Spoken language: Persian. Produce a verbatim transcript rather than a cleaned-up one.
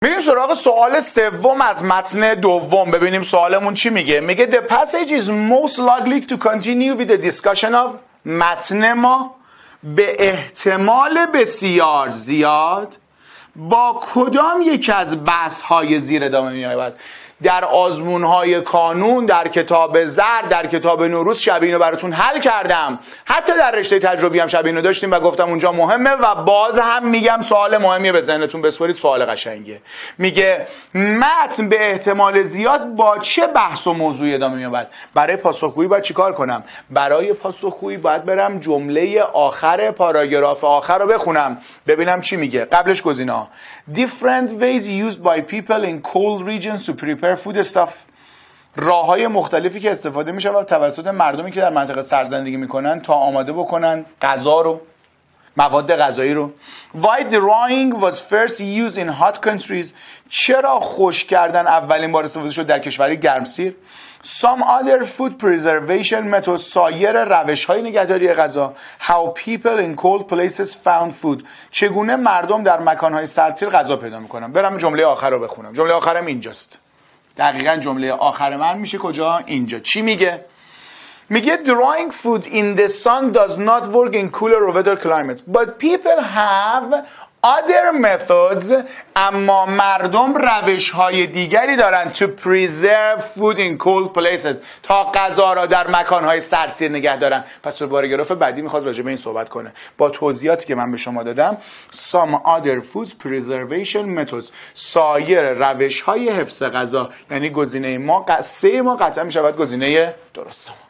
میریم سراغ سوال سوم از متن دوم. ببینیم سوالمون چی میگه. میگه the passage is most likely to continue with the discussion of. متن ما به احتمال بسیار زیاد با کدام یک از بحث های زیر ادامه می‌یابد؟ در آزمون های کانون، در کتاب زرد، در کتاب نوروز شب اینو براتون حل کردم. حتی در رشته تجربی هم شب اینو داشتیم و گفتم اونجا مهمه و باز هم میگم سوال مهمیه، به ذهنتون بسپارید، سوال قشنگه. میگه متن به احتمال زیاد با چه بحث و موضوعی ادامه می‌یابد؟ برای پاسخگویی باید چیکار کنم؟ برای پاسخگویی باید برم جمله آخر پاراگراف آخر رو بخونم ببینم چی میگه. قبلش گزینه‌ها different ways used by people in cold regions to prepare food stuff. راه‌های مختلفی که استفاده میشه و توسط مردمی که در منطقه سرد زندگی میکنن تا آماده بکنن غذا رو، مواد غذایی رو. Why drying was first used in hot countries. چرا خشک کردن اولین بار استفاده شد در کشورهای گرمسیر. Some other food preservation methods. سایر روش‌های نگهداری غذا. How people in cold places found food. چگونه مردم در مکان‌های سردسیر غذا پیدا میکنن. برم جمله آخر رو بخونم. جمله آخرم اینجاست. دقیقاً جمله آخر من میشه کجا؟ اینجا. چی میگه؟ میگه drying food in the sun does not work in cooler or wetter climates but people have other methods. اما مردم روش های دیگری دارن to preserve food in cold places. تا غذا را در مکان های سردسیر نگه دارن. پس تو پاراگراف بعدی میخواد راجع به این صحبت کنه با توضیحاتی که من به شما دادم. Some other food preservation methods. سایر روش های حفظ غذا. یعنی گزینه ما سه ما قطعا میشود گزینه درسته.